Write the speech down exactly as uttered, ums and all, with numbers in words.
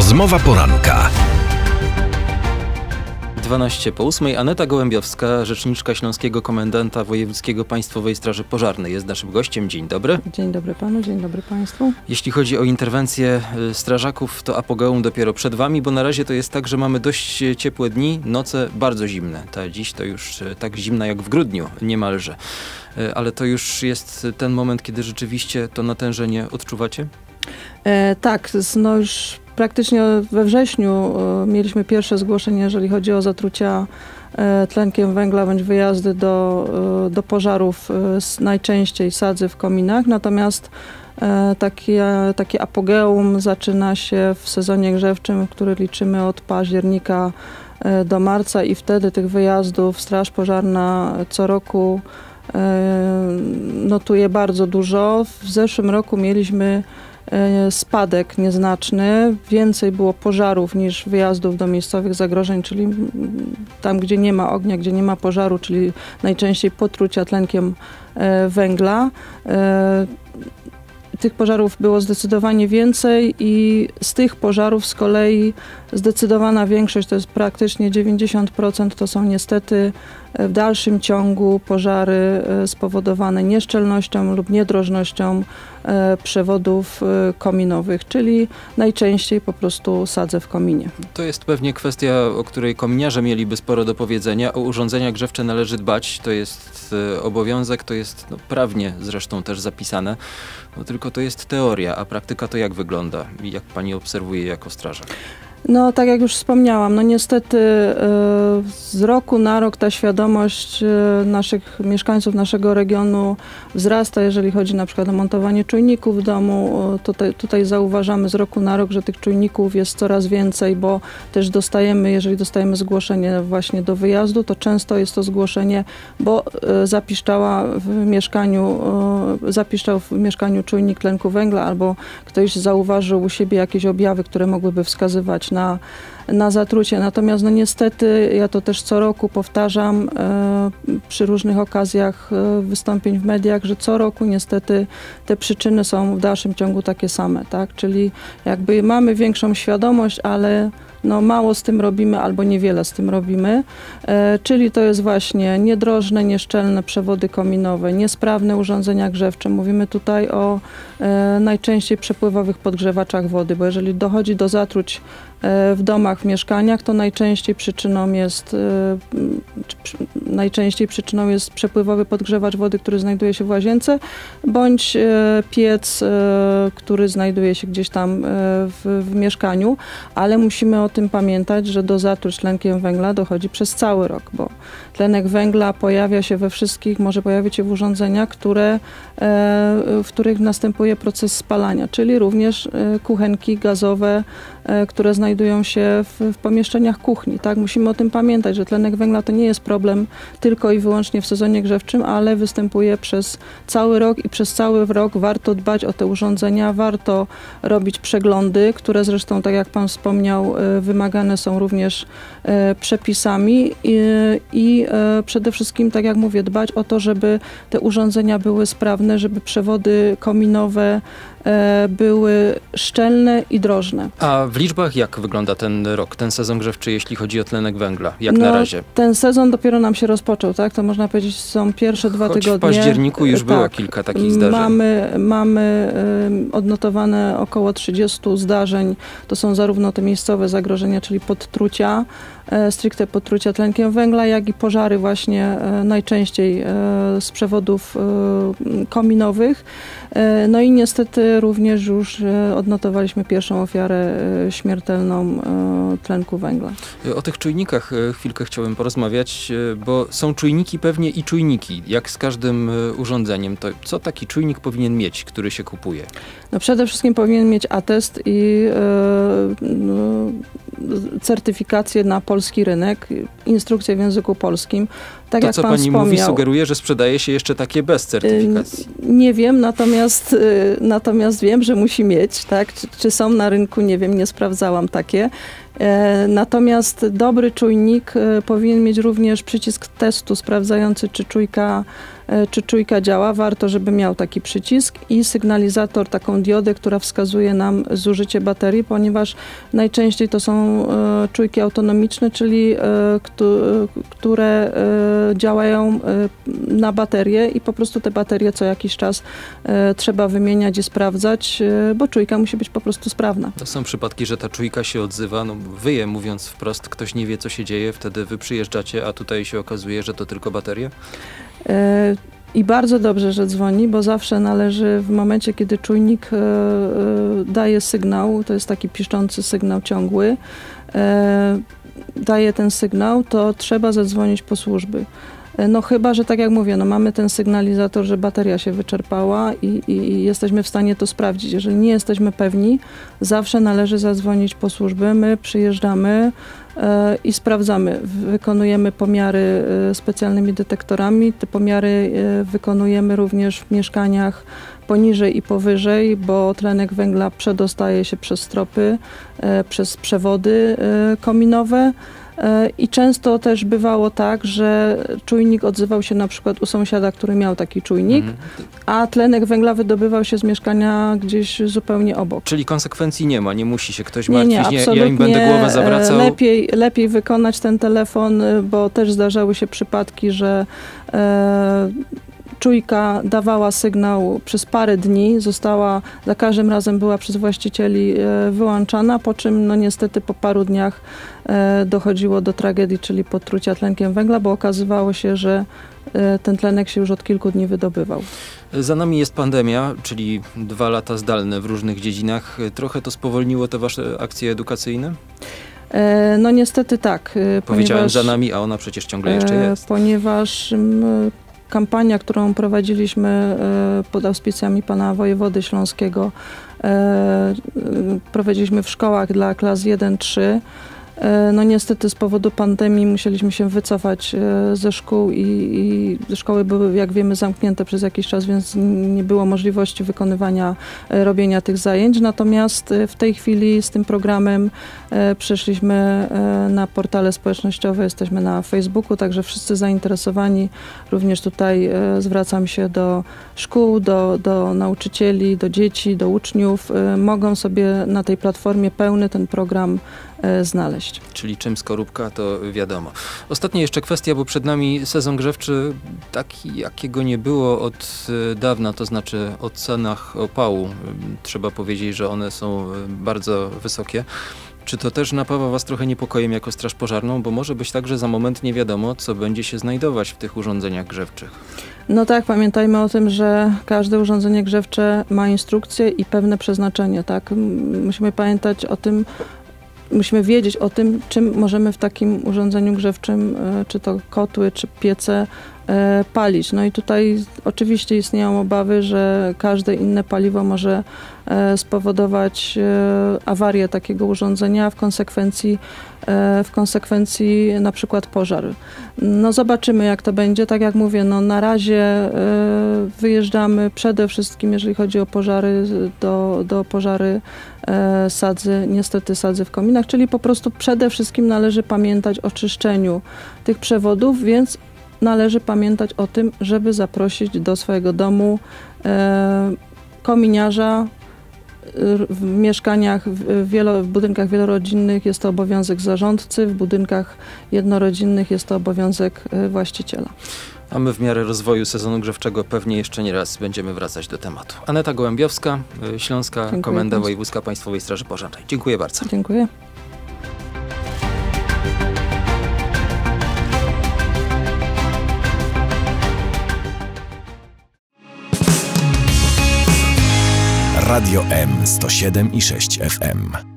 Rozmowa poranka. dwanaście po ósmej. Aneta Gołębiowska, rzeczniczka Śląskiego Komendanta Wojewódzkiego Państwowej Straży Pożarnej, jest naszym gościem. Dzień dobry. Dzień dobry panu, dzień dobry państwu. Jeśli chodzi o interwencję strażaków, to apogeum dopiero przed wami, bo na razie to jest tak, że mamy dość ciepłe dni, noce bardzo zimne. Ta dziś to już tak zimna jak w grudniu niemalże. Ale to już jest ten moment, kiedy rzeczywiście to natężenie odczuwacie? E, tak, no już praktycznie we wrześniu e, mieliśmy pierwsze zgłoszenie, jeżeli chodzi o zatrucia e, tlenkiem węgla bądź wyjazdy do, e, do pożarów, e, najczęściej sadzy w kominach, natomiast e, takie, takie apogeum zaczyna się w sezonie grzewczym, który liczymy od października e, do marca i wtedy tych wyjazdów Straż Pożarna co roku notuje bardzo dużo. W zeszłym roku mieliśmy spadek nieznaczny. Więcej było pożarów niż wyjazdów do miejscowych zagrożeń, czyli tam, gdzie nie ma ognia, gdzie nie ma pożaru, czyli najczęściej potrucia tlenkiem węgla. Tych pożarów było zdecydowanie więcej i z tych pożarów z kolei zdecydowana większość, to jest praktycznie dziewięćdziesiąt procent, to są niestety w dalszym ciągu pożary spowodowane nieszczelnością lub niedrożnością przewodów kominowych, czyli najczęściej po prostu sadzę w kominie. To jest pewnie kwestia, o której kominiarze mieliby sporo do powiedzenia. O urządzenia grzewcze należy dbać, to jest obowiązek, to jest no, prawnie zresztą też zapisane. No, tylko to jest teoria, a praktyka to jak wygląda? Jak pani obserwuje jako strażak? No tak jak już wspomniałam, no niestety z roku na rok ta świadomość naszych mieszkańców naszego regionu wzrasta, jeżeli chodzi na przykład o montowanie czujników w domu. Tutaj, tutaj zauważamy z roku na rok, że tych czujników jest coraz więcej, bo też dostajemy, jeżeli dostajemy zgłoszenie właśnie do wyjazdu, to często jest to zgłoszenie, bo zapiszczała w mieszkaniu, zapiszczał w mieszkaniu czujnik tlenku węgla albo ktoś zauważył u siebie jakieś objawy, które mogłyby wskazywać na, na zatrucie. Natomiast no niestety, ja to też co roku powtarzam e, przy różnych okazjach e, wystąpień w mediach, że co roku niestety te przyczyny są w dalszym ciągu takie same, tak? Czyli jakby mamy większą świadomość, ale no mało z tym robimy albo niewiele z tym robimy, e, czyli to jest właśnie niedrożne, nieszczelne przewody kominowe, niesprawne urządzenia grzewcze. Mówimy tutaj o e, najczęściej przepływowych podgrzewaczach wody, bo jeżeli dochodzi do zatruć e, w domach, w mieszkaniach, to najczęściej przyczyną jest e, przy, najczęściej przyczyną jest przepływowy podgrzewacz wody, który znajduje się w łazience, bądź e, piec, e, który znajduje się gdzieś tam e, w, w mieszkaniu, ale musimy o tym pamiętać, że do zatruć tlenkiem węgla dochodzi przez cały rok, bo tlenek węgla pojawia się we wszystkich, może pojawić się w urządzeniach, które, w których następuje proces spalania, czyli również kuchenki gazowe, które znajdują się w, w pomieszczeniach kuchni. Tak? Musimy o tym pamiętać, że tlenek węgla to nie jest problem tylko i wyłącznie w sezonie grzewczym, ale występuje przez cały rok i przez cały rok warto dbać o te urządzenia, warto robić przeglądy, które zresztą, tak jak pan wspomniał, wymagane są również przepisami i, i przede wszystkim, tak jak mówię, dbać o to, żeby te urządzenia były sprawne, żeby przewody kominowe były szczelne i drożne. A w liczbach jak wygląda ten rok, ten sezon grzewczy, jeśli chodzi o tlenek węgla? Jak no, na razie? Ten sezon dopiero nam się rozpoczął, tak? To można powiedzieć, są pierwsze dwa Choć tygodnie. w październiku już tak, było kilka takich zdarzeń. Mamy, mamy y, odnotowane około trzydziestu zdarzeń. To są zarówno te miejscowe zagrożenia, czyli podtrucia, y, stricte podtrucia tlenkiem węgla, jak i pożary właśnie y, najczęściej y, z przewodów y, kominowych. Y, no i niestety również już odnotowaliśmy pierwszą ofiarę śmiertelną tlenku węgla. O tych czujnikach chwilkę chciałbym porozmawiać, bo są czujniki pewnie i czujniki, jak z każdym urządzeniem. To co taki czujnik powinien mieć, który się kupuje? No przede wszystkim powinien mieć atest i e, no, certyfikację na polski rynek, instrukcję w języku polskim. Tak to, jak co pan pani wspomniał, mówi, sugeruje, że sprzedaje się jeszcze takie bez certyfikacji. Nie wiem, natomiast, natomiast wiem, że musi mieć, tak? Czy, czy są na rynku, nie wiem, nie sprawdzałam takie. Natomiast dobry czujnik powinien mieć również przycisk testu sprawdzający, czy czujka, czy czujka działa. Warto, żeby miał taki przycisk i sygnalizator, taką diodę, która wskazuje nam zużycie baterii, ponieważ najczęściej to są czujki autonomiczne, czyli które działają na baterie i po prostu te baterie co jakiś czas trzeba wymieniać i sprawdzać, bo czujka musi być po prostu sprawna. To są przypadki, że ta czujka się odzywa, no wyje, mówiąc wprost, ktoś nie wie, co się dzieje, wtedy wy przyjeżdżacie, a tutaj się okazuje, że to tylko baterie? I bardzo dobrze, że dzwoni, bo zawsze należy w momencie, kiedy czujnik daje sygnał, to jest taki piszczący sygnał ciągły, daje ten sygnał, to trzeba zadzwonić po służby. No chyba, że tak jak mówię, no mamy ten sygnalizator, że bateria się wyczerpała i, i, i jesteśmy w stanie to sprawdzić. Jeżeli nie jesteśmy pewni, zawsze należy zadzwonić po służby. My przyjeżdżamy e, i sprawdzamy. Wykonujemy pomiary e, specjalnymi detektorami. Te pomiary e, wykonujemy również w mieszkaniach poniżej i powyżej, bo tlenek węgla przedostaje się przez stropy, e, przez przewody e, kominowe. I często też bywało tak, że czujnik odzywał się na przykład u sąsiada, który miał taki czujnik, mhm. a tlenek węgla wydobywał się z mieszkania gdzieś zupełnie obok. Czyli konsekwencji nie ma, nie musi się ktoś nie, martwić, nie, nie, ja im będę głowę zawracał. Lepiej, lepiej wykonać ten telefon, bo też zdarzały się przypadki, że e, czujka dawała sygnał przez parę dni, została, za każdym razem była przez właścicieli e, wyłączana, po czym no niestety po paru dniach e, dochodziło do tragedii, czyli potrucia tlenkiem węgla, bo okazywało się, że e, ten tlenek się już od kilku dni wydobywał. Za nami jest pandemia, czyli dwa lata zdalne w różnych dziedzinach. Trochę to spowolniło te wasze akcje edukacyjne? E, no niestety tak. E, Powiedziałem ponieważ, za nami, a ona przecież ciągle jeszcze jest. E, ponieważ m, kampania, którą prowadziliśmy e, pod auspicjami pana wojewody śląskiego, e, prowadziliśmy w szkołach dla klas jeden trzy. No niestety z powodu pandemii musieliśmy się wycofać ze szkół i, i szkoły były, jak wiemy, zamknięte przez jakiś czas, więc nie było możliwości wykonywania, robienia tych zajęć. Natomiast w tej chwili z tym programem przeszliśmy na portale społecznościowe, jesteśmy na Facebooku, także wszyscy zainteresowani, również tutaj zwracam się do szkół, do, do nauczycieli, do dzieci, do uczniów, mogą sobie na tej platformie pełny ten program znaleźć. Czyli czym skorupka, to wiadomo. Ostatnia jeszcze kwestia, bo przed nami sezon grzewczy taki, jakiego nie było od dawna, to znaczy o cenach opału. Trzeba powiedzieć, że one są bardzo wysokie. Czy to też napawa was trochę niepokojem jako straż pożarną? Bo może być tak, że za moment nie wiadomo, co będzie się znajdować w tych urządzeniach grzewczych. No tak, pamiętajmy o tym, że każde urządzenie grzewcze ma instrukcję i pewne przeznaczenie, tak? Musimy pamiętać o tym, musimy wiedzieć o tym, czym możemy w takim urządzeniu grzewczym, czy to kotły, czy piece, palić. No i tutaj oczywiście istnieją obawy, że każde inne paliwo może spowodować awarię takiego urządzenia, a w konsekwencji, w konsekwencji na przykład pożar. No zobaczymy, jak to będzie. Tak jak mówię, no na razie wyjeżdżamy przede wszystkim, jeżeli chodzi o pożary, do, do pożary sadzy, niestety sadzy w kominach, czyli po prostu przede wszystkim należy pamiętać o czyszczeniu tych przewodów, więc należy pamiętać o tym, żeby zaprosić do swojego domu e, kominiarza. W mieszkaniach, w, wielo, w budynkach wielorodzinnych jest to obowiązek zarządcy, w budynkach jednorodzinnych jest to obowiązek właściciela. A my w miarę rozwoju sezonu grzewczego pewnie jeszcze nie raz będziemy wracać do tematu. Aneta Gołębiowska, Śląska Dziękuję Komenda bardzo. Wojewódzka Państwowej Straży Pożarnej. Dziękuję bardzo. Dziękuję. Radio M sto siedem i sześć F M.